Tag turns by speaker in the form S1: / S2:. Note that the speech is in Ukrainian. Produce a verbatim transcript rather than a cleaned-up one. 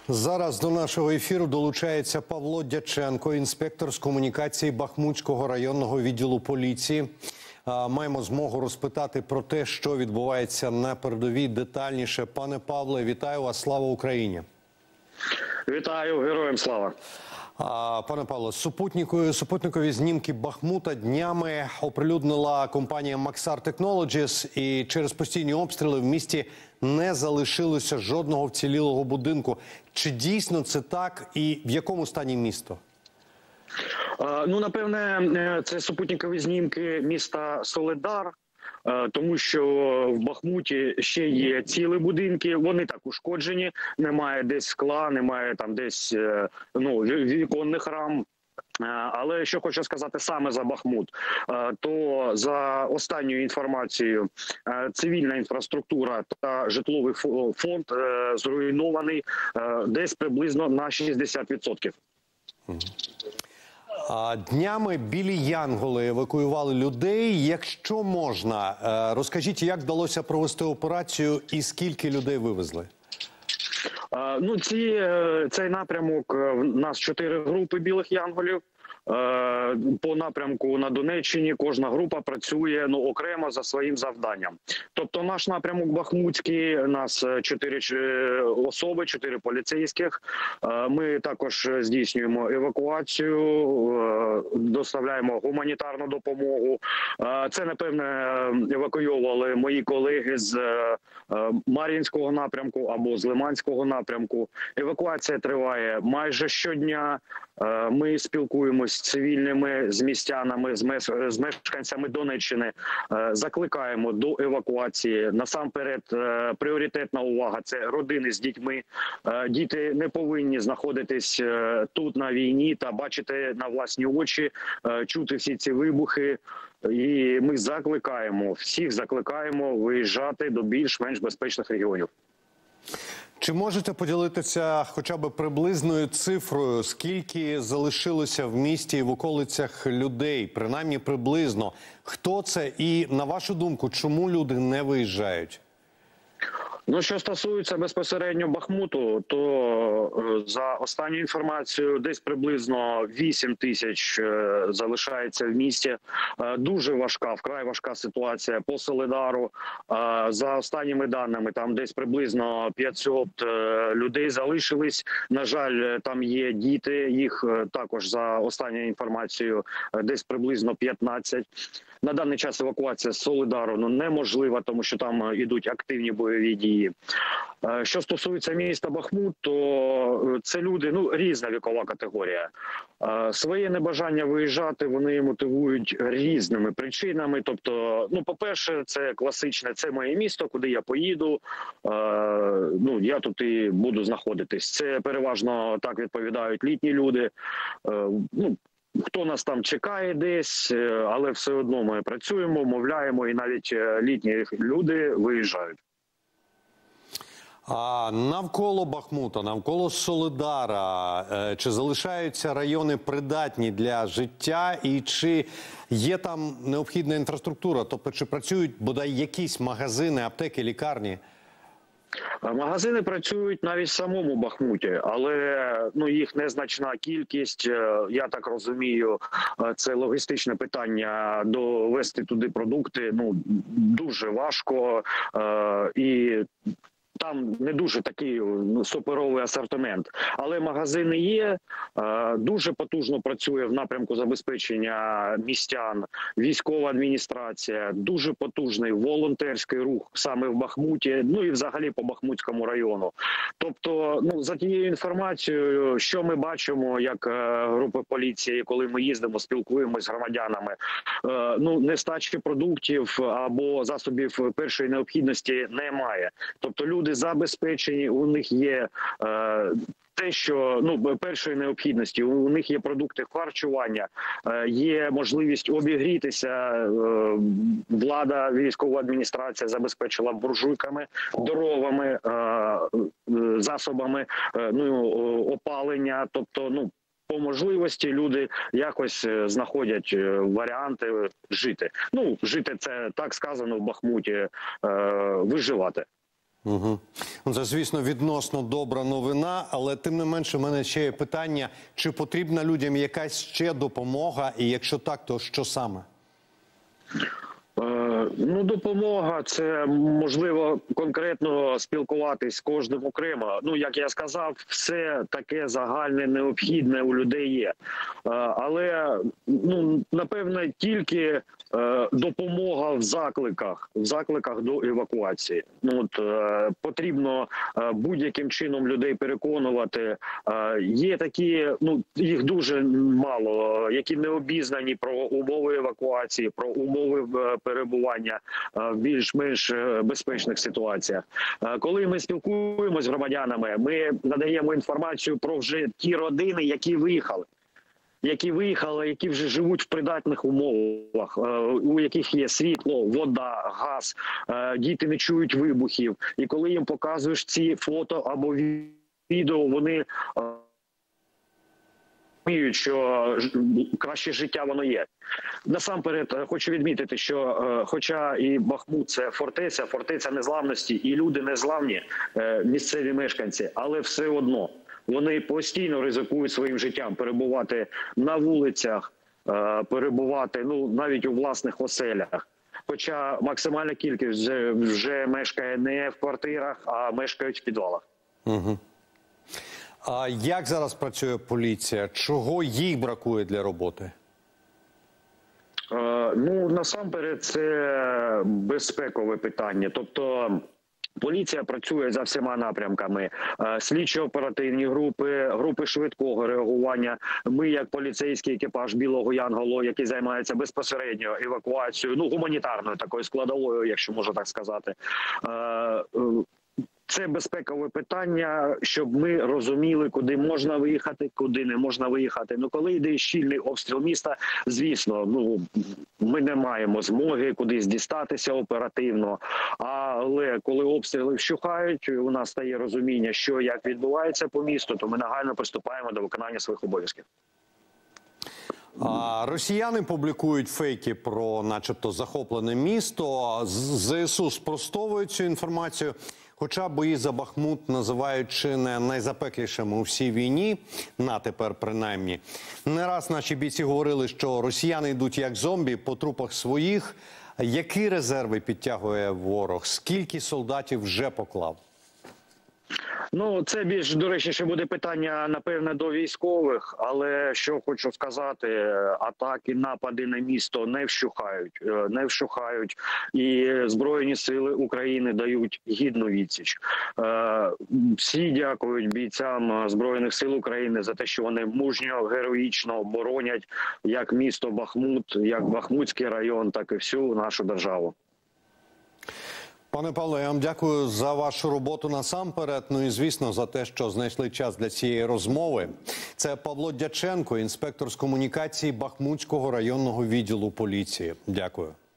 S1: Зараз до нашого ефіру долучається Павло Дяченко, інспектор з комунікації Бахмутського районного відділу поліції. Маємо змогу розпитати про те, що відбувається на передовій детальніше. Пане Павле, вітаю вас, слава Україні!
S2: Вітаю, героям слава!
S1: Пане Павло, супутникові, супутникові знімки Бахмута днями оприлюднила компанія Maxar Technologies, і через постійні обстріли в місті не залишилося жодного вцілілого будинку. Чи дійсно це так і в якому стані місто?
S2: Ну, напевне, це супутникові знімки міста Солидар. Тому що в Бахмуті ще є цілі будинки, вони так ушкоджені, немає десь скла, немає там десь ну, віконних рам. Але що хочу сказати саме за Бахмут, то за останньою інформацією цивільна інфраструктура та житловий фонд зруйнований десь приблизно на шістдесят відсотків.
S1: Днями білі янголи евакуювали людей. Якщо можна, розкажіть, як вдалося провести операцію і скільки людей вивезли?
S2: Ну, ці, цей напрямок, у нас чотири групи білих янголів. По напрямку на Донеччині кожна група працює ну, окремо за своїм завданням. Тобто наш напрямок Бахмутський, у нас чотири особи, чотири поліцейських. Ми також здійснюємо евакуацію, доставляємо гуманітарну допомогу. Це, напевне, евакуйовували мої колеги з Мар'їнського напрямку або з Лиманського напрямку. Евакуація триває майже щодня. Ми спілкуємось з цивільними, з містянами, з мешканцями Донеччини. Закликаємо до евакуації. Насамперед, пріоритетна увага – це родини з дітьми. Діти не повинні знаходитись тут на війні та бачити на власні очі, чути всі ці вибухи. І ми закликаємо, всіх закликаємо виїжджати до більш-менш безпечних регіонів.
S1: Чи можете поділитися хоча б приблизною цифрою, скільки залишилося в місті і в околицях людей, принаймні приблизно? Хто це і, на вашу думку, чому люди не виїжджають?
S2: Ну, що стосується безпосередньо Бахмуту, то за останню інформацією десь приблизно вісім тисяч залишається в місті. Дуже важка, вкрай важка ситуація по Солидару. За останніми даними, там десь приблизно п'ятсот людей залишились. На жаль, там є діти, їх також за останньою інформацією десь приблизно п'ятнадцять. На даний час евакуація з Солидару ну, неможлива, тому що там ідуть активні бойові дії. Що стосується міста Бахмут, то це люди, ну, різна вікова категорія. Своє небажання виїжджати вони мотивують різними причинами. Тобто, ну, по-перше, це класичне, це моє місто, куди я поїду, ну, я тут і буду знаходитись. Це переважно так відповідають літні люди. Ну, хто нас там чекає десь, але все одно ми працюємо, мовляємо, і навіть літні люди виїжджають.
S1: А навколо Бахмута, навколо Солидара, чи залишаються райони придатні для життя і чи є там необхідна інфраструктура? Тобто, чи працюють бодай якісь магазини, аптеки, лікарні?
S2: Магазини працюють навіть в самому Бахмуті, але ну, їх незначна кількість. Я так розумію, це логістичне питання, довести туди продукти ну, дуже важко. І там не дуже такий ну, суперовий асортимент. Але магазини є, дуже потужно працює в напрямку забезпечення містян, військова адміністрація, дуже потужний волонтерський рух саме в Бахмуті, ну і взагалі по Бахмутському району. Тобто, ну, за тією інформацією, що ми бачимо, як групи поліції, коли ми їздимо, спілкуємося з громадянами, ну, нестачі продуктів або засобів першої необхідності немає. Тобто люди забезпечені, у них є е, те, що ну першої необхідності, у них є продукти харчування, е, є можливість обігрітися. Е, влада, військова адміністрація забезпечила буржуйками, дровами, е, е, засобами е, ну, опалення, тобто ну. По можливості люди якось знаходять варіанти жити. Ну, жити це так сказано в Бахмуті, е, виживати.
S1: Угу. Це, звісно, відносно добра новина, але тим не менше в мене ще є питання, чи потрібна людям якась ще допомога, і якщо так, то що саме?
S2: Ну, допомога – це, можливо, конкретно спілкуватись з кожним окремо. Ну, як я сказав, все таке загальне, необхідне у людей є. Але, ну, напевно, тільки допомога в закликах, в закликах до евакуації. Ну, от, потрібно будь-яким чином людей переконувати. Є такі, ну, їх дуже мало, які не обізнані про умови евакуації, про умови перебування в більш-менш безпечних ситуаціях. Коли ми спілкуємося з громадянами, ми надаємо інформацію про вже ті родини, які виїхали. які виїхали, які вже живуть в придатних умовах, у яких є світло, вода, газ, діти не чують вибухів. І коли їм показуєш ці фото або відео, вони розуміють, що краще життя воно є. Насамперед, хочу відмітити, що хоча і Бахмут – це фортеця, фортеця незламності, і люди незламні, місцеві мешканці, але все одно вони постійно ризикують своїм життям перебувати на вулицях, перебувати, ну, навіть у власних оселях. Хоча максимальна кількість вже, вже мешкає не в квартирах, а мешкають в підвалах.
S1: Угу. А як зараз працює поліція? Чого їй бракує для роботи?
S2: Е, ну, насамперед, це безпекове питання. Тобто, поліція працює за всіма напрямками. Слідчо-оперативні групи, групи швидкого реагування. Ми, як поліцейський екіпаж Білого Янголу, який займається безпосередньо евакуацією, ну, гуманітарною такою складовою, якщо можна так сказати. Це безпекове питання, щоб ми розуміли, куди можна виїхати, куди не можна виїхати. Ну, коли йде щільний обстріл міста, звісно, ну, ми не маємо змоги кудись дістатися оперативно. Але коли обстріли вщухають, у нас стає розуміння, що як відбувається по місту, то ми нагально приступаємо до виконання своїх обов'язків.
S1: А росіяни публікують фейки про начебто захоплене місто. ЗСУ спростовують цю інформацію. Хоча бої за Бахмут називають чи не найзапеклішими у всій війні, на тепер принаймні. Не раз наші бійці говорили, що росіяни йдуть як зомбі по трупах своїх. Які резерви підтягує ворог? Скільки солдатів вже поклав?
S2: Ну, це більш, до речі, ще буде питання, напевне, до військових, але що хочу сказати, атаки, напади на місто не вщухають, не вщухають, і Збройні сили України дають гідну відсіч. Всі дякують бійцям Збройних сил України за те, що вони мужньо, героїчно боронять як місто Бахмут, як Бахмутський район, так і всю нашу державу.
S1: Пане Павло, я вам дякую за вашу роботу насамперед, ну і, звісно, за те, що знайшли час для цієї розмови. Це Павло Дяченко, інспектор з комунікації Бахмутського районного відділу поліції. Дякую.